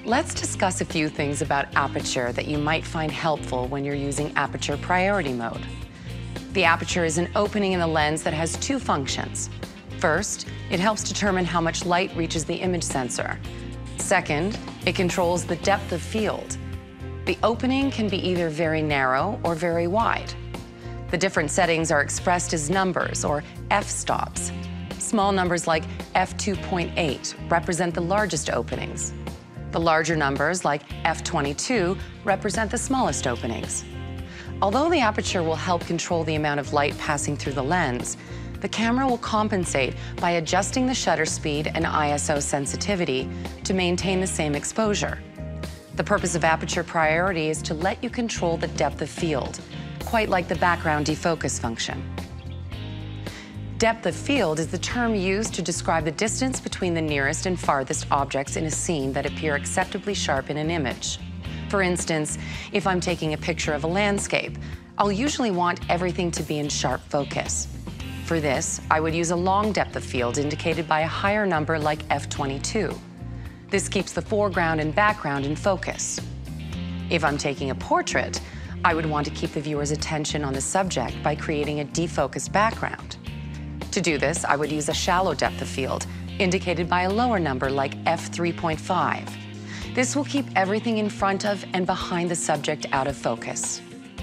Let's discuss a few things about Aperture that you might find helpful when you're using Aperture Priority Mode. The aperture is an opening in the lens that has two functions. First, it helps determine how much light reaches the image sensor. Second, it controls the depth of field. The opening can be either very narrow or very wide. The different settings are expressed as numbers, or f-stops. Small numbers like f2.8 represent the largest openings. The larger numbers, like f22, represent the smallest openings. Although the aperture will help control the amount of light passing through the lens, the camera will compensate by adjusting the shutter speed and ISO sensitivity to maintain the same exposure. The purpose of aperture priority is to let you control the depth of field, quite like the background defocus function. Depth of field is the term used to describe the distance between the nearest and farthest objects in a scene that appear acceptably sharp in an image. For instance, if I'm taking a picture of a landscape, I'll usually want everything to be in sharp focus. For this, I would use a long depth of field indicated by a higher number like f22. This keeps the foreground and background in focus. If I'm taking a portrait, I would want to keep the viewer's attention on the subject by creating a defocused background. To do this, I would use a shallow depth of field, indicated by a lower number like f3.5. This will keep everything in front of and behind the subject out of focus.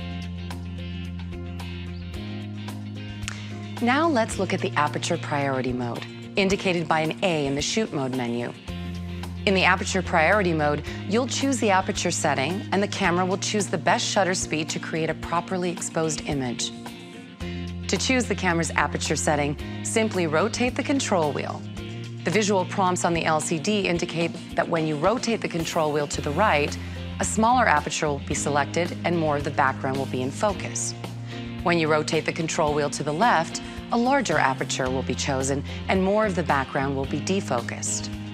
Now let's look at the aperture priority mode, indicated by an A in the shoot mode menu. In the aperture priority mode, you'll choose the aperture setting, and the camera will choose the best shutter speed to create a properly exposed image. To choose the camera's aperture setting, simply rotate the control wheel. The visual prompts on the LCD indicate that when you rotate the control wheel to the right, a smaller aperture will be selected and more of the background will be in focus. When you rotate the control wheel to the left, a larger aperture will be chosen and more of the background will be defocused.